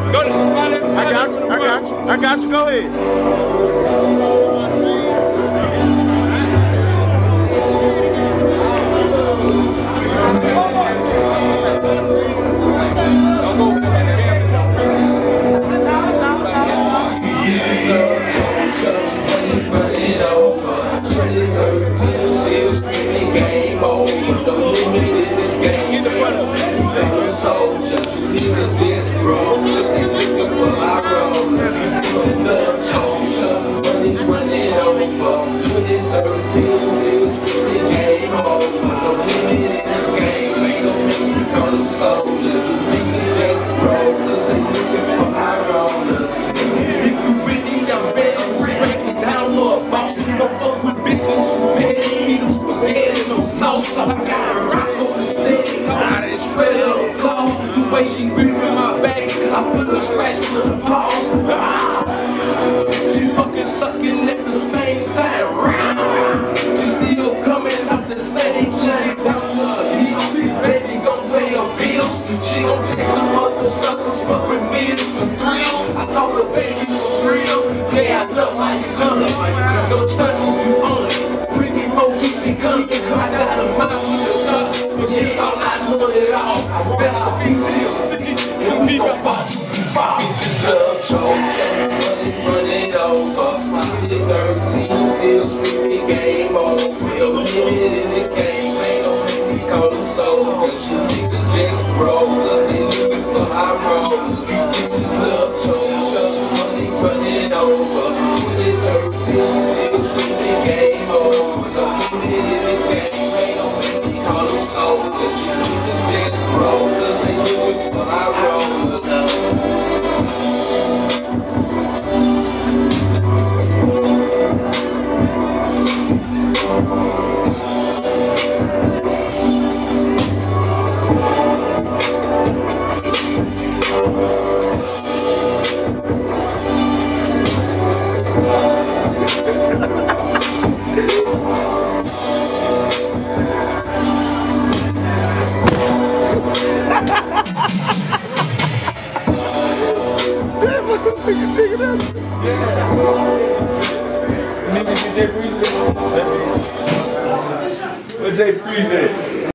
Go to I got you. I got you. I got you. Go ahead. So I gotta rock on the steady, got it spread on the claw. The way she gripping my back, I feel a scratch to the paws. She fucking sucking at the same time. She still coming up the same chain. Down to her heels, baby gon' pay her bills. She gon' text the mother suckers, fuck with millions for thrills. I told her baby for real, yeah I love how you love it. Don't stunt you on it. Pretty mo keep it coming. I got a mind with the nuts, but yes, all I just want it all. That's for PTLC, and we gon' bought you five. Bitches love choking, money over. 2013, still screaming game over. We're living in the game, ain't no we call them soldiers. You niggas just broke, cause they looking for high rollers. Bitches love choking, money running over. 2013, still screaming game over. Nigga, Jay Freeze. What Jay Freeze?